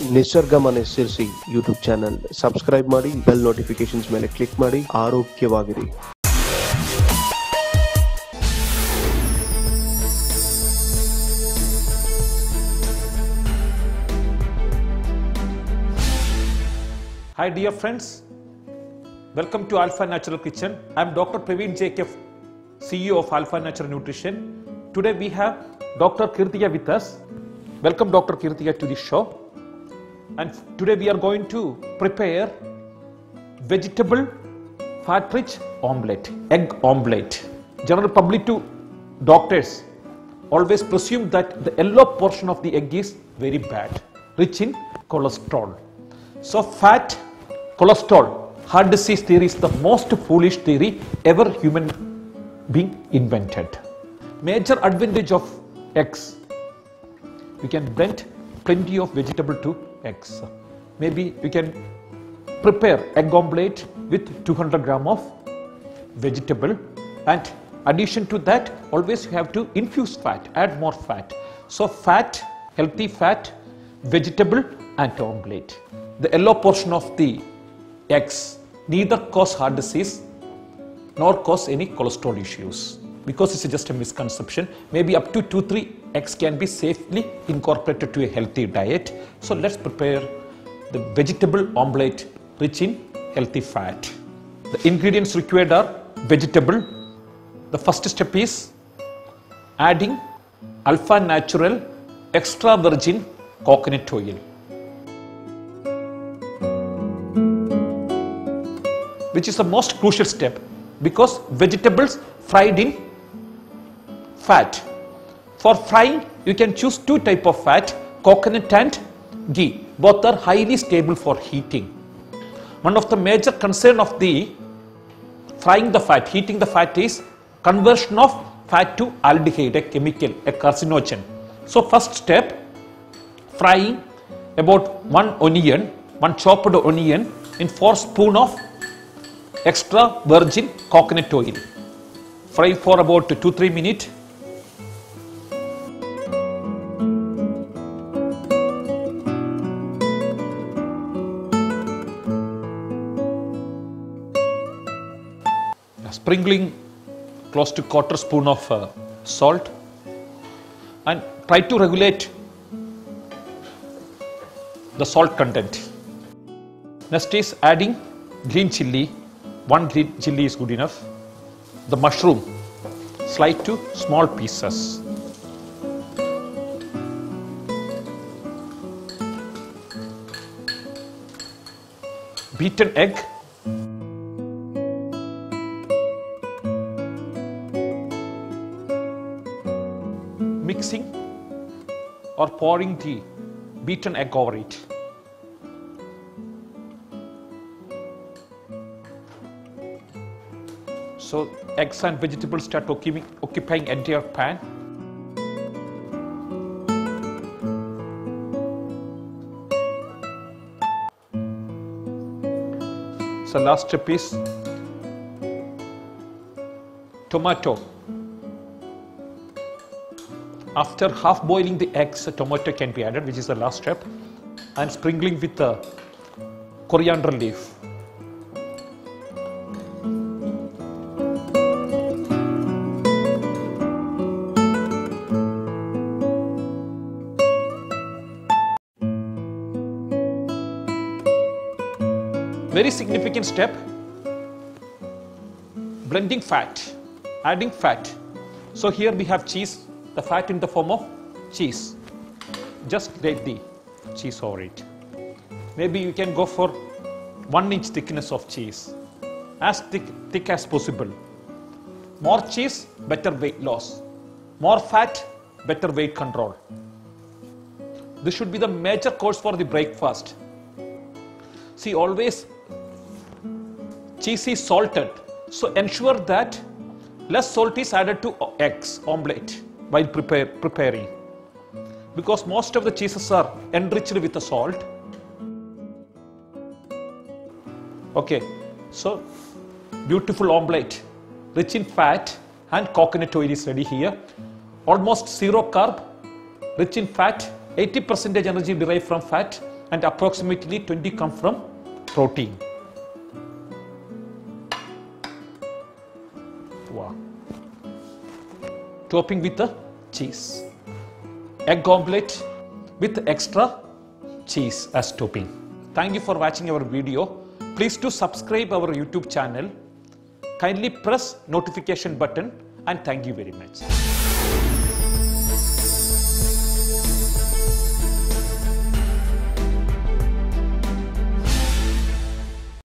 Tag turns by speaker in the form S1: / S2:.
S1: Nisarga mane Sirsi YouTube channel subscribe ಮಾಡಿ bell notifications ಮೇಲೆ click ಮಾಡಿ ಆರೋಗ್ಯವಾಗಿರಿ.
S2: Hi dear friends, welcome to Alpha Natural Kitchen. I am Dr. Praveen Jacob, CEO of Alpha Natural Nutrition. Today we have Dr. Kirtiya with us. Welcome Dr. Kirtiya to the show. And today we are going to prepare vegetable fat-rich omelette, egg omelette. General public to doctors always presume that the yellow portion of the egg is very bad, rich in cholesterol. So fat, cholesterol, heart disease theory is the most foolish theory ever human being invented. Major advantage of eggs, we can blend plenty of vegetable to eggs. Maybe we can prepare egg omelette with 200 gram of vegetable, and addition to that always you have to infuse fat, add more fat. So fat, healthy fat, vegetable and omelette. The yellow portion of the eggs neither cause heart disease nor cause any cholesterol issues, because it's just a misconception. Maybe up to 2-3 eggs can be safely incorporated to a healthy diet. So let's prepare the vegetable omelette rich in healthy fat. The ingredients required are vegetable. The first step is adding Alpha Natural extra virgin coconut oil, which is the most crucial step because vegetables fried in fat. For frying, you can choose two types of fat, coconut and ghee. Both are highly stable for heating. One of the major concern of the frying the fat, heating the fat is conversion of fat to aldehyde, a chemical, a carcinogen. So first step, frying about one chopped onion in 4 spoons of extra virgin coconut oil. Fry for about 2-3 minutes. Sprinkling close to 1/4 spoon of salt, and try to regulate the salt content. Next is adding green chilli. 1 green chilli is good enough. The mushroom, slice to small pieces. Beaten egg. Mixing or pouring the beaten egg over it. So eggs and vegetables start occupying entire pan. So last step is tomato. After half boiling the eggs, a tomato can be added, which is the last step, and sprinkling with the coriander leaf. Very significant step, blending fat, adding fat. So here we have cheese, the fat in the form of cheese. Just grate the cheese over it. Maybe you can go for 1 inch thickness of cheese, as thick as possible. More cheese, better weight loss. More fat, better weight control. This should be the major course for the breakfast. See, always cheese is salted, so ensure that less salt is added to eggs omelette while preparing, because most of the cheeses are enriched with the salt. Okay, so beautiful omelette rich in fat and coconut oil is ready here. Almost zero carb, rich in fat, 80% energy derived from fat, and approximately 20 come from protein. Wow. Topping with the cheese. Egg omelette with extra cheese as topping. Thank you for watching our video. Please do subscribe our YouTube channel. Kindly press notification button and thank you very much.